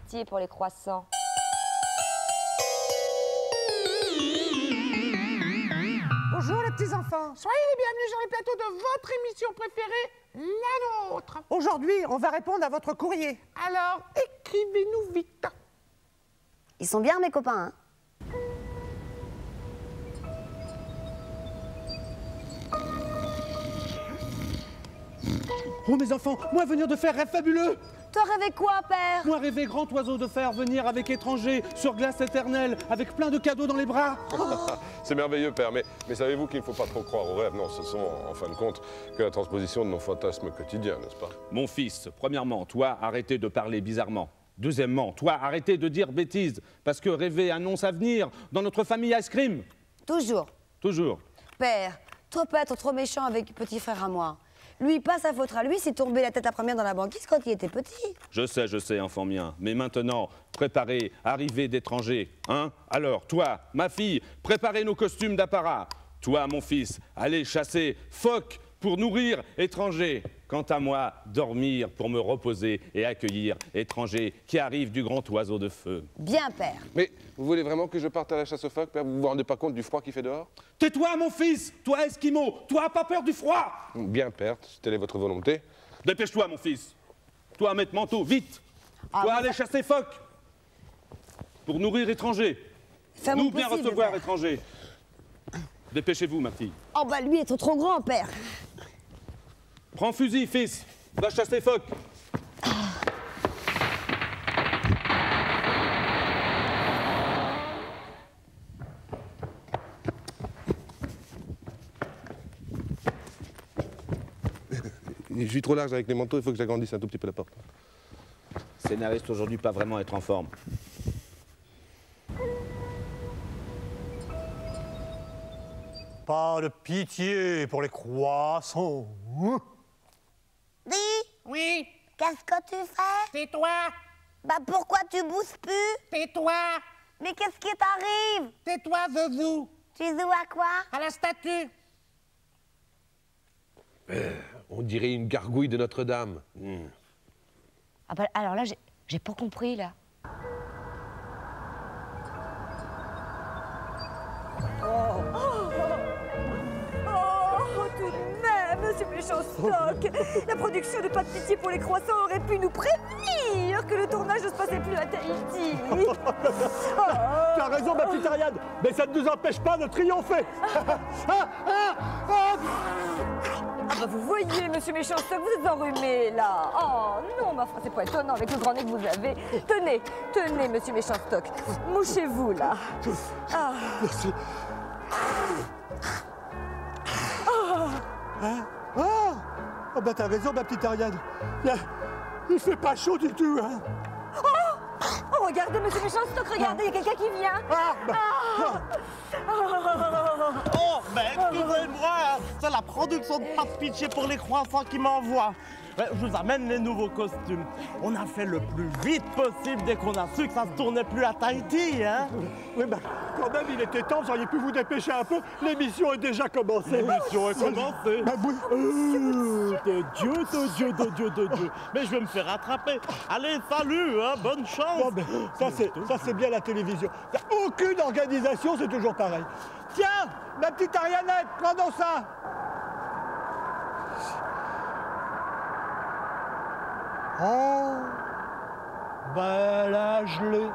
pitié pour les croissants. Bonjour les petits enfants, soyez les bienvenus sur le plateau de votre émission préférée, la nôtre. Aujourd'hui, on va répondre à votre courrier. Alors, écrivez-nous vite. Ils sont bien mes copains, hein. Oh mes enfants, moi venir de faire rêve fabuleux. Toi rêvais quoi, père? Moi rêver grand oiseau de fer venir avec étranger sur glace éternelle avec plein de cadeaux dans les bras. C'est merveilleux, père, mais savez-vous qu'il ne faut pas trop croire aux rêves? Non, ce sont, en fin de compte, que la transposition de nos fantasmes quotidiens, n'est-ce pas? Mon fils, premièrement, toi, arrêtez de parler bizarrement. Deuxièmement, toi, arrêtez de dire bêtises, parce que rêver annonce avenir dans notre famille ice cream. Toujours. Toujours. Père, toi pas être trop méchant avec petit frère à moi. Lui, pas sa faute à lui, s'est tombé la tête à première dans la banquise quand il était petit. Je sais, enfant mien. Mais maintenant, préparez arrivée d'étrangers, hein? Alors, toi, ma fille, préparez nos costumes d'apparat. Toi, mon fils, allez chasser phoques pour nourrir étrangers. Quant à moi, dormir pour me reposer et accueillir étrangers qui arrivent du grand oiseau de feu. Bien, père. Mais vous voulez vraiment que je parte à la chasse aux phoques, père? Vous vous rendez pas compte du froid qu'il fait dehors? Tais-toi mon fils, toi Esquimau, toi pas peur du froid. Bien, père, si telle est votre volonté. Dépêche-toi, mon fils. Toi, mettre manteau, vite. Toi, aller chasser phoques pour nourrir étrangers. Nous bien recevoir étrangers. Dépêchez-vous, ma fille. Oh bah lui est trop grand, père. Prends fusil, fils. Va chasser phoques. Je suis trop large avec les manteaux, il faut que j'agrandisse un tout petit peu la porte. Scénariste aujourd'hui pas vraiment être en forme. Pas de pitié pour les croissants. Dis, Oui, qu'est-ce que tu fais? tais-toi, Bah pourquoi tu bouges plus? tais-toi, Mais qu'est-ce qui t'arrive? tais-toi, Zouzou, Tu joues à quoi? à la statue. On dirait une gargouille de Notre-Dame. Ah bah, alors là, j'ai pas compris, là. Oh, tout de même, ce méchant stock. La production de Pas de pitié pour les croissants aurait pu nous prévenir que le tournage ne se passait plus à Tahiti. Tu as raison, ma petite Ariane, mais ça ne nous empêche pas de triompher. Ah bah vous voyez, monsieur méchant stock, vous êtes enrhumé, là. Oh non, ma foi, c'est pas étonnant avec le grand nez que vous avez. Tenez, tenez, monsieur méchant stock. Mouchez-vous, là. Ah. Merci. Oh bah t'as raison, ma petite Ariane. Il fait pas chaud du tout, hein. Oh, regardez, monsieur méchant stock, regardez, il y a quelqu'un qui vient. Oh, mais excusez-moi, c'est la production de Pas de pitié pour les croissants qui m'envoie. Je vous amène les nouveaux costumes. On a fait le plus vite possible dès qu'on a su que ça se tournait plus à Tahiti, hein. Oui, bah quand même, il était temps, vous auriez pu vous dépêcher un peu. L'émission est déjà commencée. L'émission est commencée. Bah oui. De Dieu. Mais je vais me faire rattraper. Allez, salut, hein, bonne chance. Bon, ben, ça c'est bien la télévision. Y a aucune organisation, c'est toujours pareil. Tiens, ma petite Arianette, prends donc ça. Oh, ben là, je l'ai.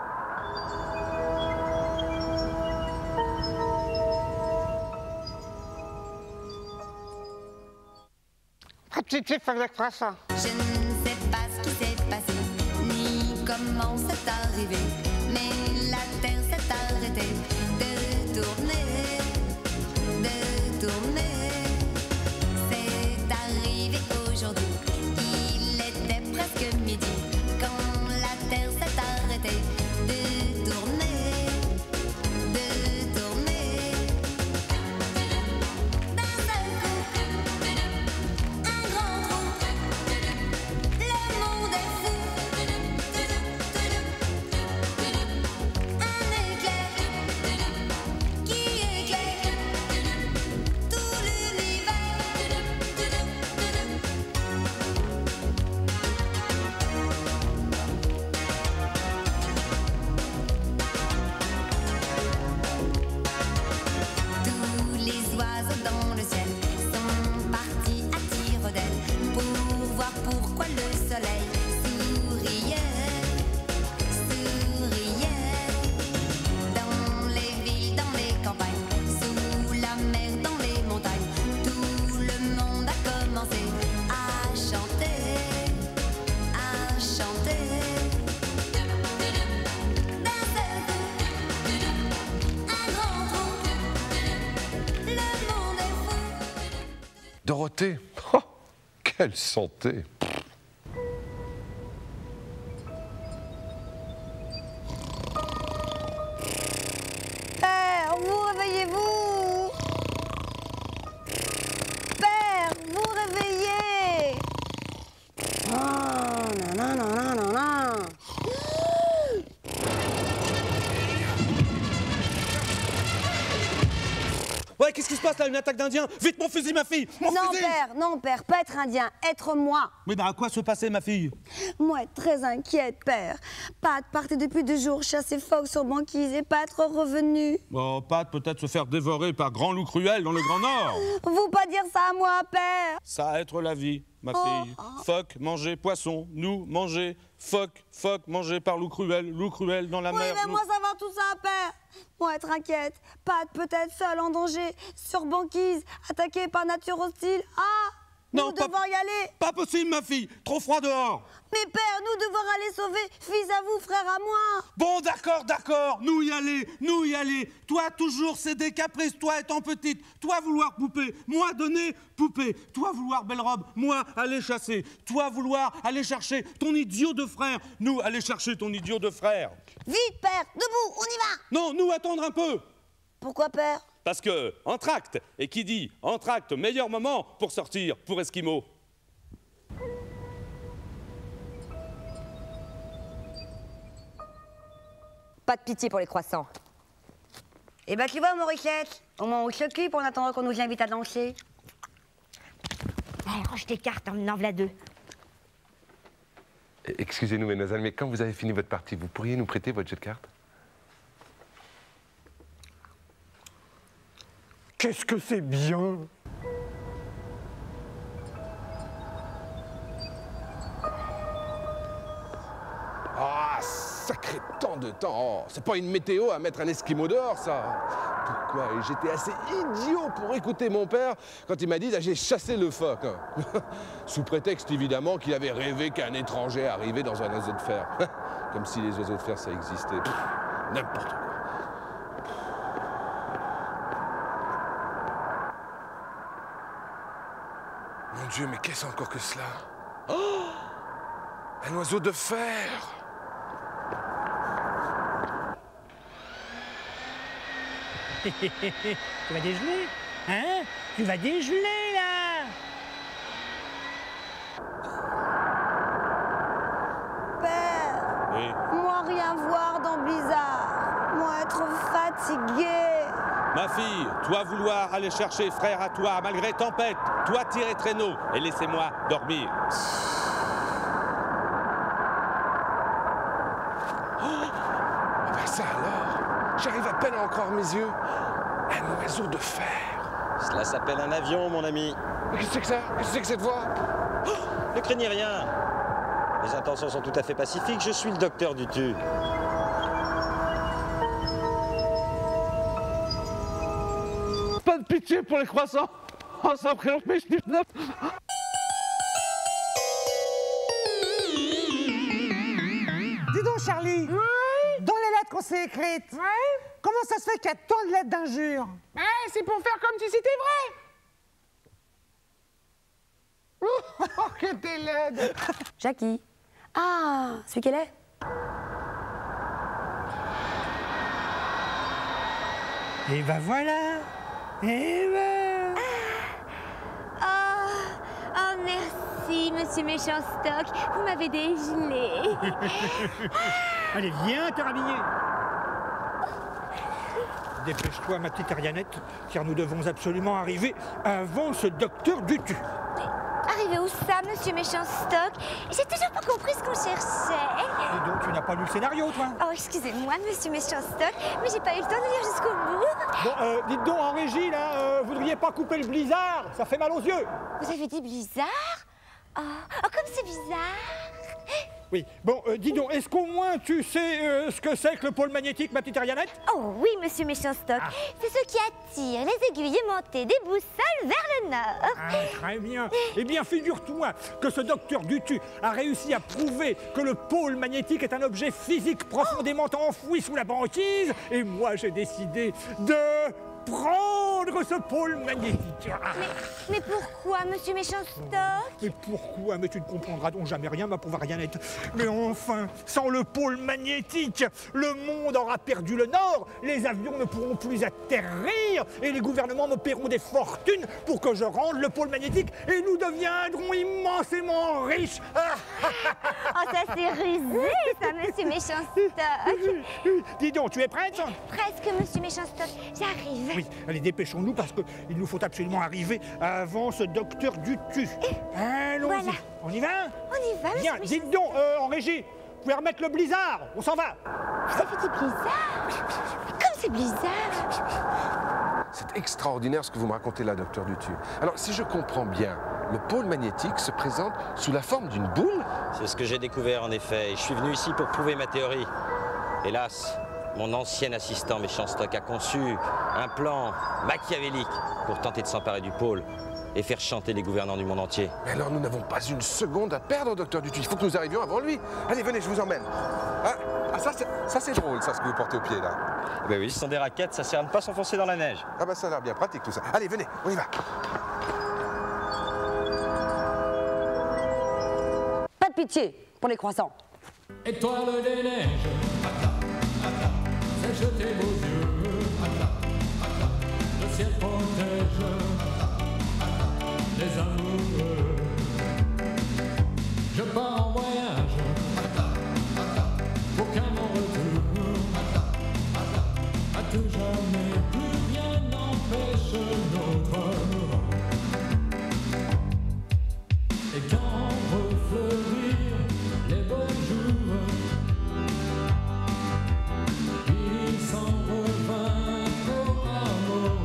Pitié pour les croissants. Je ne sais pas ce qui s'est passé, ni comment c'est arrivé, mais la Terre s'est arrêtée de tourner, de tourner. C'est arrivé aujourd'hui, il était presque midi, quand la Terre s'est arrêtée de tourner, de tourner. D'un seul coup, un grand trou, le monde est fou. Dorothée, oh, quelle santé! Père, vous réveillez-vous! Père, vous réveillez! Oh, non, non, non, non, non. Ouais, qu'est-ce qui se passe là? Une attaque d'Indiens? Vite, mon fusil, ma fille! Mon fusil! Non, père, pas être indien, être moi. Mais bah, à quoi se passer, ma fille? Moi, très inquiète, père. Pat partait depuis 2 jours chasser phoque sur banquise et pas être revenu. Oh, Pat peut-être se faire dévorer par Grand Loup Cruel dans le Grand Nord. Vous pas dire ça à moi, père. Ça va être la vie, ma fille. Phoque, manger poisson. Nous, manger phoque. Phoque, mangé par loup cruel dans la Oui, mer. mais moi, ça va tout ça, père. Moi, être inquiète. Pat peut-être seul en danger, sur banquise, attaqué par nature hostile. Ah! Non, nous devons y aller. Pas possible, ma fille. Trop froid dehors. Mais père, nous devons aller sauver fils à vous, frère à moi. Bon, d'accord. Nous y aller. Toi, toujours céder caprice. Toi, étant petite. Toi, vouloir poupée. Moi, donner poupée. Toi, vouloir belle robe. Moi, aller chasser. Toi, vouloir aller chercher ton idiot de frère. Nous, aller chercher ton idiot de frère. Vite, père, debout, on y va. Non, nous, attendre un peu. Pourquoi, père? Parce que, entracte, et qui dit entracte, meilleur moment pour sortir pour Esquimau. Pas de pitié pour les croissants. Eh ben, tu vois, Maurichette, au moins on s'occupe en attendant qu'on nous invite à danser. Allez, range tes cartes, en voilà 2. Excusez-nous, mesdemoiselles, mais quand vous avez fini votre partie, vous pourriez nous prêter votre jeu de cartes? Qu'est-ce que c'est bien! Ah, sacré temps de temps! Oh, c'est pas une météo à mettre un esquimau dehors, ça! Pourquoi? Et j'étais assez idiot pour écouter mon père quand il m'a dit d'aller chasser le phoque. Sous prétexte, évidemment, qu'il avait rêvé qu'un étranger arrivait dans un oiseau de fer. Comme si les oiseaux de fer, ça existait. N'importe quoi. Mon Dieu, mais qu'est-ce encore que cela? Oh! Un oiseau de fer! Tu vas dégeler? Hein? Tu vas dégeler, là! Père, Oui. moi rien voir dans Blizzard. Moi être fatiguée. Ma fille, toi vouloir aller chercher frère à toi malgré tempête, toi tirer traîneau et laissez-moi dormir. Ben ça alors, j'arrive à peine à en croire mes yeux. Un oiseau de fer. Cela s'appelle un avion, mon ami. Mais qu'est-ce que c'est que ça? Qu'est-ce que c'est que cette voix? Ne craignez rien. Les intentions sont tout à fait pacifiques. Je suis le docteur Dutu. Pas de pitié pour les croissants. Oh, ça présente mes chiffres. Dis donc, Charlie, dans les lettres qu'on s'est écrites, comment ça se fait qu'il y a tant de lettres d'injures? C'est pour faire comme si c'était vrai. Oh, que t'es laide. Jackie. Ah, celui qu'elle est? Et ben voilà. Et ben... Oh, merci, monsieur Méchant Stock. Vous m'avez dégelé. Allez, viens, Carabinier. Dépêche-toi, ma petite Arianette, car nous devons absolument arriver avant ce docteur Dutu. Arrivé où ça, monsieur Méchant Stock? J'ai toujours pas compris ce qu'on cherchait. Et donc, tu n'as pas lu le scénario, toi? Oh, excusez-moi, monsieur Méchant Stock, mais j'ai pas eu le temps de lire jusqu'au bout. Bon, dites donc, en régie, là, voudriez pas couper le blizzard? Ça fait mal aux yeux. Vous avez dit Blizzard? Oh, comme c'est bizarre. Oui, bon, dis donc, est-ce qu'au moins tu sais ce que c'est que le pôle magnétique, ma petite Arianette? Oh oui, monsieur Méchant Stock. C'est ce qui attire les aiguilles aimantées des boussoles vers le nord. Ah, très bien. Eh bien, figure-toi que ce docteur Dutu a réussi à prouver que le pôle magnétique est un objet physique profondément enfoui sous la banquise. Et moi, j'ai décidé de prendre détruire ce pôle magnétique. Mais pourquoi, monsieur Méchant Stock? Mais pourquoi? Mais tu ne comprendras donc jamais rien, ma pauvre Arianette. Mais enfin, sans le pôle magnétique, le monde aura perdu le nord, les avions ne pourront plus atterrir et les gouvernements me paieront des fortunes pour que je rende le pôle magnétique et nous deviendrons immensément riches. Oh, ça c'est rusé, ça, monsieur Méchant Stock. Dis donc, tu es prête? Presque, monsieur Méchant Stock. J'arrive. Oui, allez, dépêchons-nous parce qu'il nous faut absolument arriver avant ce docteur Dutu. Allons-y. Voilà. On y va? On y va, Bien, monsieur dites donc, en régie, vous pouvez remettre le blizzard, on s'en va. Vous avez dit blizzard? Comme c'est blizzard. C'est extraordinaire ce que vous me racontez là, docteur Dutu. Alors, si je comprends bien, le pôle magnétique se présente sous la forme d'une boule? C'est ce que j'ai découvert en effet, et je suis venu ici pour prouver ma théorie. Hélas, mon ancien assistant Méchant Stock a conçu un plan machiavélique pour tenter de s'emparer du pôle et faire chanter les gouvernants du monde entier. Mais alors, nous n'avons pas une seconde à perdre, docteur Dutu. Il faut que nous arrivions avant lui. Allez, venez, je vous emmène. Ah, ça c'est drôle, ça, ce que vous portez au pied, là. Eh ben oui, ce sont des raquettes, ça sert à ne pas s'enfoncer dans la neige. Ah bah ça a l'air bien pratique, tout ça. Allez, venez, on y va. Pas de pitié pour les croissants. Étoile des neiges, fais jeter vos yeux, le ciel protège les amoureux. Je pars en voyage, aucun mon retour, à tout jamais, plus rien n'empêche notre amour. Et quand refleurir les beaux jours, il s'en revint au amour.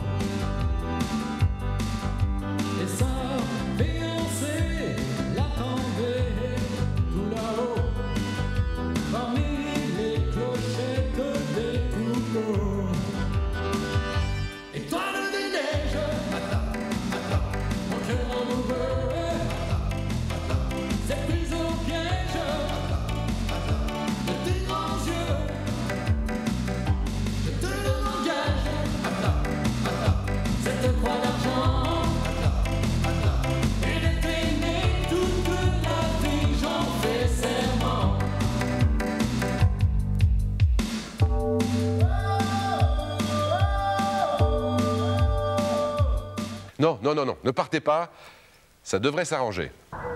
Et sa fiancée l'attendait tout là-haut, parmi les clochettes des coupeaux. Étoile des neiges, mon cœur amoureux, c'est prise au piège de tes grands yeux. Je te l'engage, cette croix d'argent, et de t'aimer toute la vie, j'en fais serment. Non, non, non, non, ne partez pas. Ça devrait s'arranger.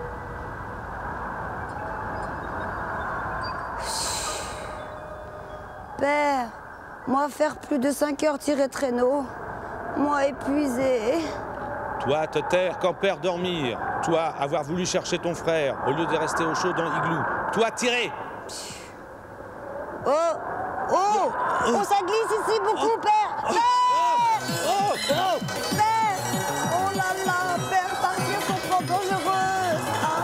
Père, moi faire plus de 5 heures tirer traîneau, moi épuisé. Toi, te taire quand père dormir. Toi, avoir voulu chercher ton frère au lieu de rester au chaud dans l'igloo. Toi, tirer. Oh, oh, oh, ça glisse ici beaucoup, père. Père, père, oh là là, père, partir c'est trop dangereux.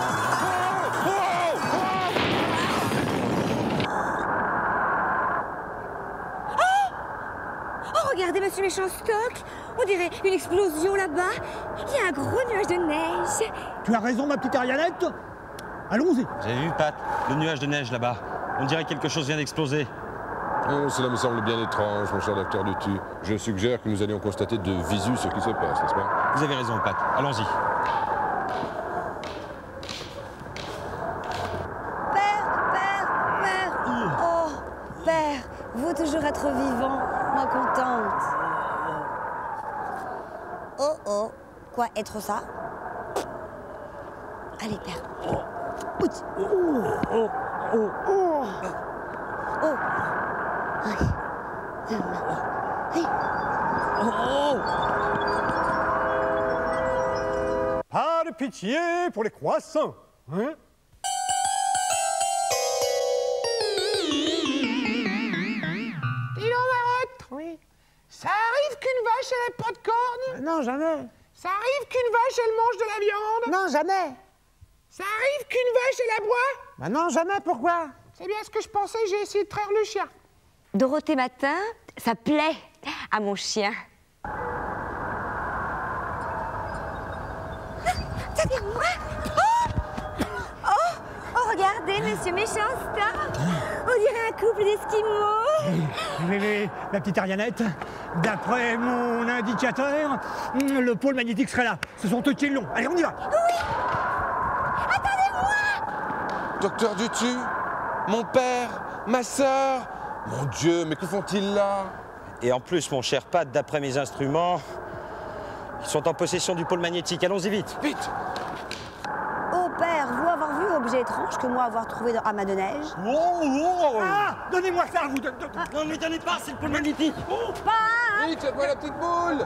Oh, regardez, monsieur Méchant Stock. On dirait une explosion là-bas. Il y a un gros nuage de neige. Tu as raison, ma petite Arianette. Allons-y. Vous avez vu, Pat, le nuage de neige là-bas? On dirait que quelque chose vient d'exploser. Oh, cela me semble bien étrange, mon cher docteur Dutu. Je suggère que nous allions constater de visu ce qui se passe, n'est-ce pas? Vous avez raison, Pat. Allons-y. Père, oh, père, vous toujours être vivant, moi contente. Oh, oh, quoi, être ça? Allez, père. Ouch. Oh, oh, oh, oh. Oh. Pas de pitié pour les croissants, hein? Dis donc, Marotte. Oui. Ça arrive qu'une vache, elle ait pas de cornes? Non, jamais. Ça arrive qu'une vache, elle mange de la viande? Non, jamais. Ça arrive qu'une vache, elle aboie? Bah non, jamais, pourquoi? C'est bien ce que je pensais, j'ai essayé de traire le chien. Dorothée Matin, ça plaît à mon chien. Ça vient de moi. Oh, regardez, monsieur Méchanstoc? On dirait un couple d'esquimaux. Mais, ma petite Arianette, d'après mon indicateur, le pôle magnétique serait là. Ce sont eux qui l'ont. Allez, on y va. Oui. Attendez-moi. Docteur Dutu, mon père, ma sœur. Mon Dieu, mais que font-ils là? Et en plus, mon cher Pat, d'après mes instruments, ils sont en possession du pôle magnétique. Allons-y vite. Vite. Oh père, vous avoir vu objet étrange que moi avoir trouvé dans Amas de neige? Ah, donnez-moi ça, vous. Non, mais donnez pas, c'est le pôle magnétique. Vite, faites-moi la petite boule.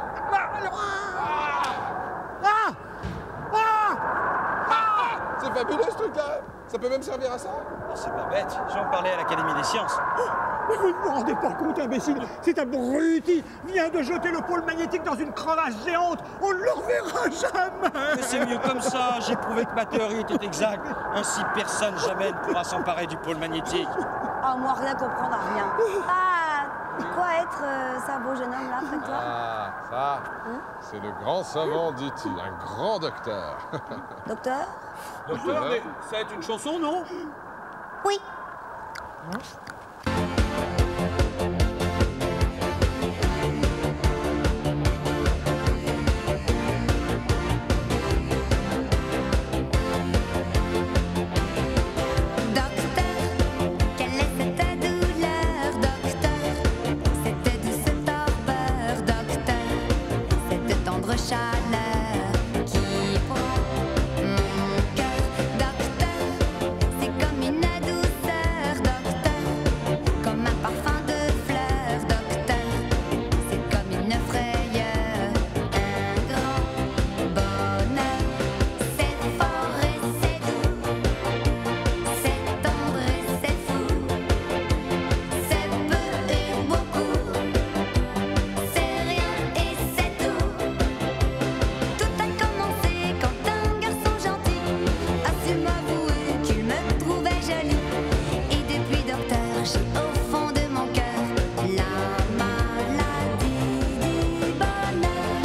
C'est fabuleux ce truc-là. Ça peut même servir à ça. Oh, c'est pas bête. J'en parlais à l'Académie des sciences. Mais vous ne vous rendez pas compte, imbécile. Cet abruti vient de jeter le pôle magnétique dans une crevasse géante. On ne le reverra jamais. Mais c'est mieux comme ça. J'ai prouvé que ma théorie était exacte. Ainsi, personne jamais ne pourra s'emparer du pôle magnétique. Ah, moi, rien comprendre à rien. Ah, quoi être ça beau jeune homme là, près de toi? Ah, ça, c'est le grand savant, dit-il, un grand docteur. Docteur? Docteur, mais ça va être une chanson, non? Oui. Chaleur qui prend mon cœur, docteur, c'est comme une douceur, docteur, comme un parfum de fleurs, docteur, c'est comme une frayeur, un grand bonheur, c'est fort et c'est doux, c'est tendre et c'est fou, c'est peu et beaucoup, c'est rien et c'est tout. Tout a commencé quand un garçon gentil a su m'avouer qu'il me trouvait jolie. Et depuis, docteur, j'ai au fond de mon cœur la maladie du bonheur.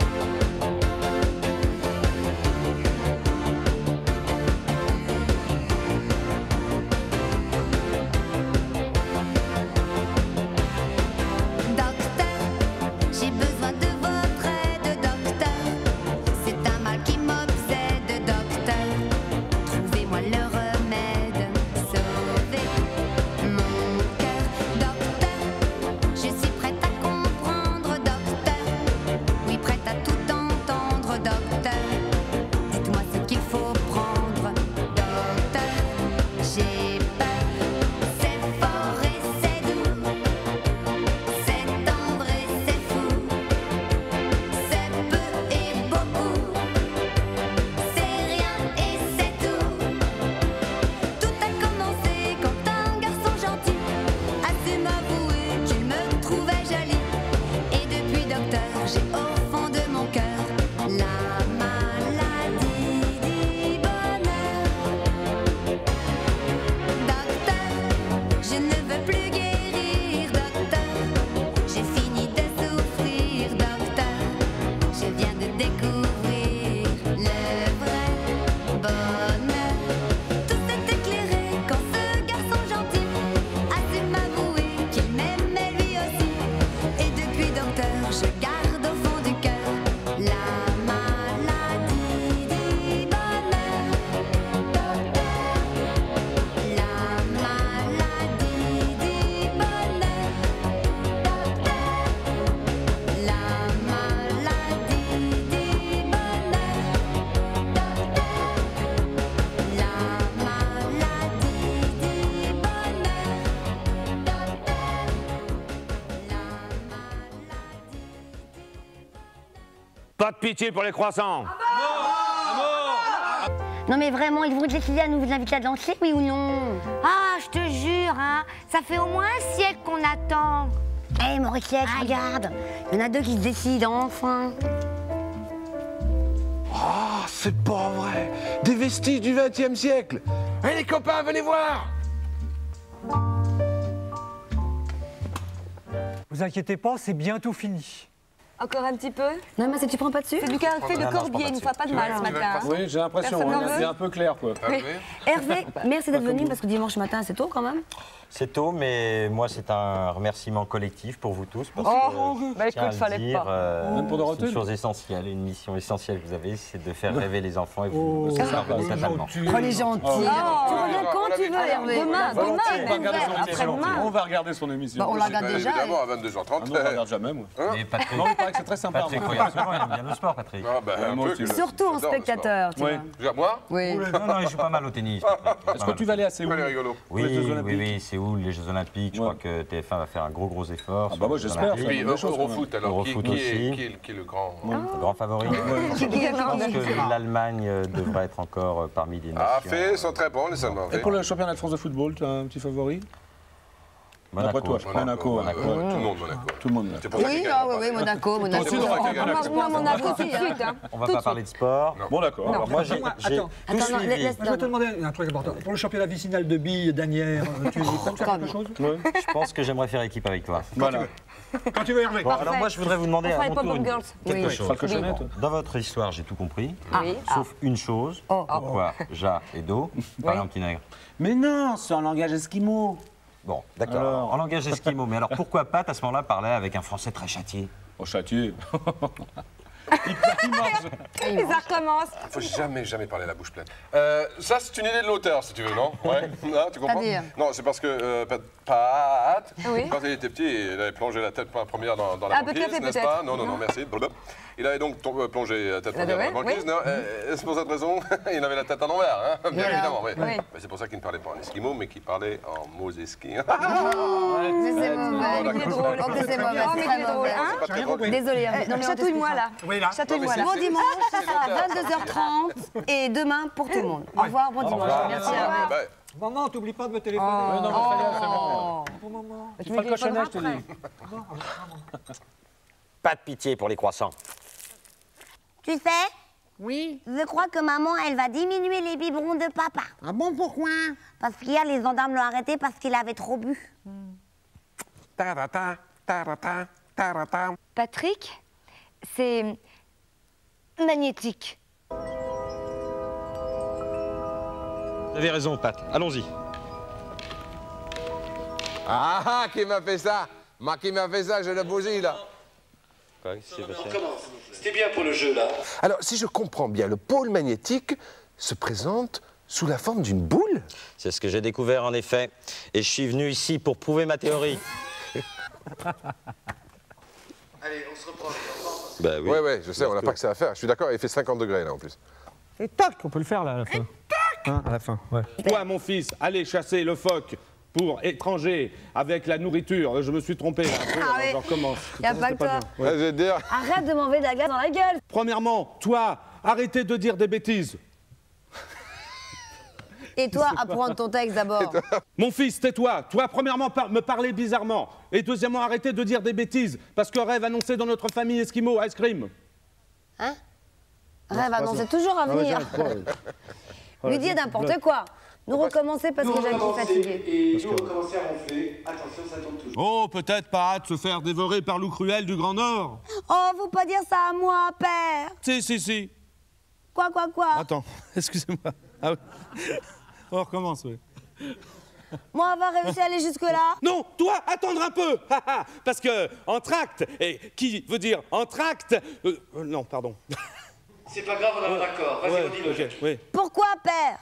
Docteur, j'ai besoin de votre aide, docteur. C'est un mal qui m'obsède, docteur. Trouvez-moi le remède, sauvez mon cœur, docteur. Je suis prête à comprendre, docteur. Oui, prête à tout entendre, docteur. Dites-moi ce qu'il faut prendre, docteur. J'ai peur, c'est fort et c'est doux, c'est tendre et c'est fou, c'est peu et beaucoup, c'est rien et c'est tout. Tout a commencé quand un garçon gentil a su m'avouer qu'il me trouvait jolie. Et depuis, docteur, j'ai au fond de mon cœur la maladie du bonheur. Docteur, je ne veux plus guérir, docteur. J'ai fini de souffrir, docteur. Je viens de découvrir le vrai bonheur. Tout s'est éclairé quand ce garçon gentil a su m'avouer qu'il m'aimait lui aussi. Et depuis, docteur, je garde au fond du cœur la maladie du bonheur. Docteur, la maladie du bonheur. Docteur, la maladie du bonheur. Docteur, la maladie du bonheur. Pas de pitié pour les croissants. Non mais vraiment, ils vont décider à nous inviter à danser, oui ou non? Ah, je te jure, hein, ça fait au moins un siècle qu'on attend. Hé Mauriciette, regarde, il y en a deux qui se décident, enfin. Oh, c'est pas vrai. Des vestiges du XXe siècle. Allez les copains, venez voir. Vous inquiétez pas, c'est bientôt fini. Encore un petit peu? Non, mais si tu prends pas dessus? C'est du café de Corbier, il ne fait pas de mal ce matin. Oui, j'ai l'impression, Personne n'en c'est veut un peu clair, quoi. Oui. Hervé, merci d'être venu parce que dimanche matin, c'est tôt quand même. C'est tôt, mais moi, c'est un remerciement collectif pour vous tous. Parce Oh, que, bah tiens à écoute, le fallait dire, pas. Même pour c'est Dorothée, une chose essentielle, une mission essentielle que vous avez, c'est de faire rêver les enfants et vous Oh, ça pardonnez totalement. Oh, les gentils. Tu reviens quand tu veux, Hervé. Demain, On va regarder son émission. Bah, on la regarde déjà. Évidemment, à Ah 22h30. non, on regarde jamais, moi. Mais Patrick, Non, il paraît que c'est très sympa. Patrick, oui, absolument, il aime bien le sport, Patrick. Ah, bah, un moi peu aussi. que- Surtout en j'adore le spectateur, tu Oui. vois. sport. Moi Oui. Non, non, il joue pas mal au tennis. Patrick. Est-ce que tu vas aller à Séoul? Elle est rigolo. Oui, les Jeux oui, Olympiques. oui, Séoul, les Jeux Olympiques. Je Ouais. crois que TF1 va faire un gros effort. Ah sur bah moi, les Jeux j'espère, Olympiques. ça. Puis Bonne chose, quand Eurofoot, alors, Eurofoot aussi. qui est le grand Le grand favori. Je pense que l'Allemagne devrait être encore parmi les nations. Ah, fait, ils sont très bons, les Allemands. Et pour le championnat de France de football, tu as un petit favori? D'après toi, Monaco. Monaco. Tout le monde, Monaco. Tout le monde. C'est pour ça Oui, qu'il ah gagne. oui, oui, Monaco. aussi, on aurait été gagné. Moi, Monaco tout de suite. Hein. On va pas parler de sport. Bon, d'accord. Alors, moi, j'ai Attends. tout Attends, non, suivi. laisse- Je vais te demander un truc important. Pour le championnat vicinal de billes d'Anières, tu comptes faire quelque chose? Je pense que j'aimerais faire équipe avec toi. Voilà. Quand tu veux, Hervé. Bon, alors moi, je voudrais vous demander On à fera les mon Pop-Up tour Girls. quelque Oui. chose. Falco Chenet, toi. Dans votre histoire, j'ai tout compris, Oui. sauf une chose. Pourquoi Ja et Do parlent en petit nègre? Mais non, c'est en langage esquimau. Bon, d'accord. Alors En langage esquimau. Mais alors pourquoi Pat, à ce moment-là, parlait avec un français très châtié? Au châtier. Et ça recommence. Il faut jamais parler la bouche pleine. Ça, c'est une idée de l'auteur, si tu veux, non? Ouais. Non, tu comprends? C'est-à-dire? Non, c'est parce que Pat, Oui. quand il était petit, il avait plongé la tête première dans la Un peu de banquise, café, n'est-ce peut-être. pas? Non, merci. Blablabla. Il avait donc plongé la tête première dans la ouais, banquise, oui. non? C'est pour cette raison, il avait la tête à l'envers, hein? Bien alors? évidemment, oui. Oui. Mais c'est pour ça qu'il ne parlait pas en esquimau, mais qu'il parlait en moseski. Mais c'est mauvais. mais c'est drôle. Oh, mais c'est mauvais, Oh, mais c'est très c'est drôle, mauvais. hein? Pas très drôle. Désolée, Hervé. Non, mais on Chatouille-moi là. Oui, là. Chatouille-moi Non, là. mais Bon dimanche, ça sera à 22h30 et demain pour tout le monde. Au revoir, bon dimanche. Merci Hervé. Bah, Maman, t'oublies pas de me téléphoner. Non, mais ça y est, c'est bon. Pour maman. Tu Falco Chenet, je te dis. Pas de pitié pour les croissants. Tu sais? Oui. Je crois que maman, elle va diminuer les biberons de papa. Ah bon, pourquoi? Parce qu'hier, les gendarmes l'ont arrêté parce qu'il avait trop bu. tarata, tarata, tarata. Patrick, c'est magnétique. Vous avez raison, Pat. Allons-y. Ah, qui m'a fait ça? Qui m'a fait ça, je le bousille, là. Quoi, qu'est-ce qui s'est passé? C'était bien pour le jeu, là. Alors, si je comprends bien, le pôle magnétique se présente sous la forme d'une boule? C'est ce que j'ai découvert, en effet. Et je suis venu ici pour prouver ma théorie. Allez, on se reprend. Bah oui. Ouais, je sais, on n'a pas que ça à faire. Je suis d'accord, il fait 50 degrés, là, en plus. Et toc, on peut le faire là à la fin. Hein, à la fin, ouais. Toi, mon fils, allez chasser le phoque pour étrangers avec la nourriture. Je me suis trompé là. un peu, alors je recommence. Y a pas que toi. Je vais te dire. Arrête de m'enlever de la glace dans la gueule. Premièrement, toi, arrêtez de dire des bêtises. Et toi, apprends ton texte d'abord. Mon fils, tais-toi. Toi, premièrement, me parler bizarrement. Et deuxièmement, arrêtez de dire des bêtises. Parce que rêve annoncé dans notre famille Esquimau, ice cream. Hein? Rêve annoncé toujours à venir. Lui dire n'importe quoi. Nous recommencer parce que Jacques est fatigué. Et nous recommencer à ronfler. Attention, ça tombe toujours. Oh, peut-être pas hâte de se faire dévorer par loup cruel du Grand Nord. Oh, faut pas dire ça à moi, père. Si. Quoi? Attends, excusez-moi. Ah, oui. On recommence, oui. Moi, on va réussir à aller jusque-là. Non, toi, attendre un peu. Parce que entracte, et qui veut dire entracte non, pardon. C'est pas grave, on est d'accord. Vas-y, redis-le. ok, oui, Pourquoi, père?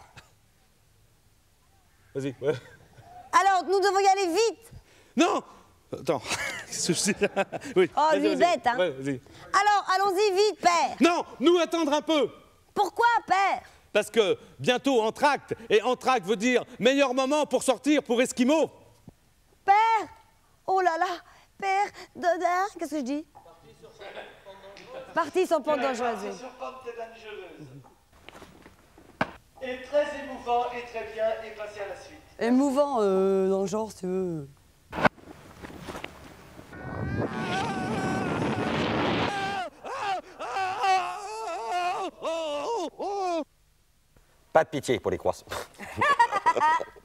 vas-y. Ouais. Alors, nous devons y aller vite. Non. Attends. Oui. Oh, vas-y, lui vas-y. bête, hein. Ouais, vas-y. Alors, allons-y vite, père. Non, nous attendre un peu. Pourquoi, père? Parce que bientôt entracte, et entracte veut dire meilleur moment pour sortir pour Esquimau. Père? Oh là là, père, Dodin, qu'est-ce que je dis? Partie sans pente dangereuse. Sur pente dangereuse. Et très émouvant et très bien. Et passez à la suite. Émouvant, dans le genre, si tu veux. Pas de pitié pour les croissants.